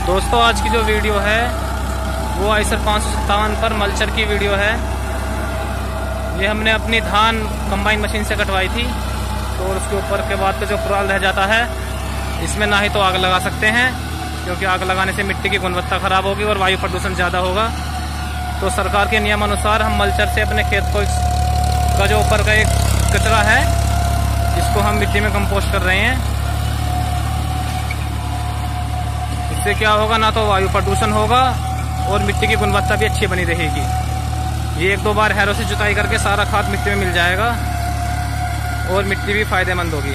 दोस्तों आज की जो वीडियो है वो आइसर 557 पर मल्चर की वीडियो है। ये हमने अपनी धान कंबाइन मशीन से कटवाई थी। तो उसके ऊपर के बाद का जो पुराल रह जाता है इसमें ना ही तो आग लगा सकते हैं, क्योंकि आग लगाने से मिट्टी की गुणवत्ता खराब होगी और वायु प्रदूषण ज़्यादा होगा। तो सरकार के नियमानुसार हम मल्चर से अपने खेत को का जो ऊपर का एक कचरा है इसको हम मिट्टी में कंपोस्ट कर रहे हैं। इससे क्या होगा, ना तो वायु प्रदूषण होगा और मिट्टी की गुणवत्ता भी अच्छी बनी रहेगी। ये 1-2 बार हैरो से जुताई करके सारा खाद मिट्टी में मिल जाएगा और मिट्टी भी फायदेमंद होगी।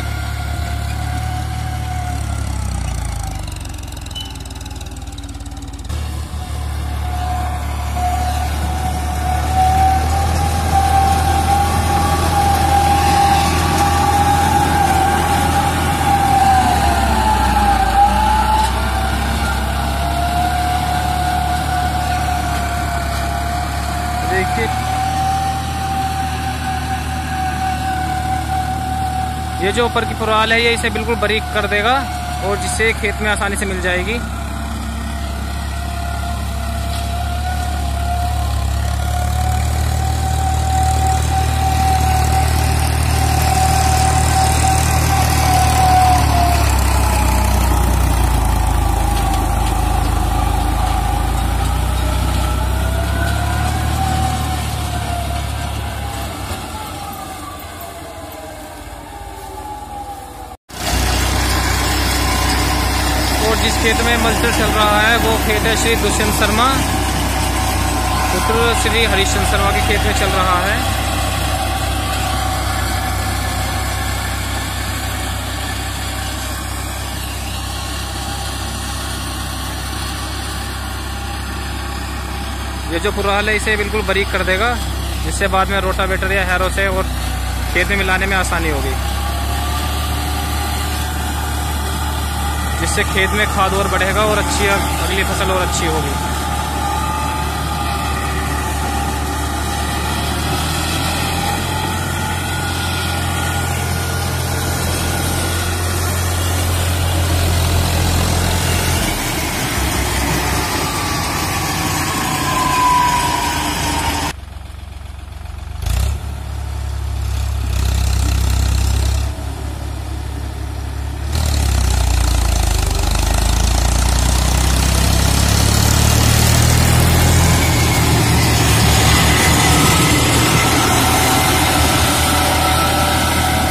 देखिए ये जो ऊपर की पुराल है ये इसे बिल्कुल बारीक कर देगा और जिससे खेत में आसानी से मिल जाएगी। और जिस खेत में मल्चर चल रहा है वो खेत है श्री दुष्यंत शर्मा पुत्र श्री हरिश्चंद्र शर्मा के खेत में चल रहा है। ये जो पुराल है इसे बिल्कुल बारीक कर देगा, जिससे बाद में रोटावेटर या हैरो से और खेत में मिलाने में आसानी होगी, जिससे खेत में खाद और बढ़ेगा और अच्छी अगली फसल और अच्छी होगी।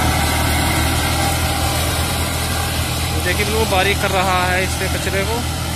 देखिए बिल्कुल बारीक कर रहा है इससे कचरे को।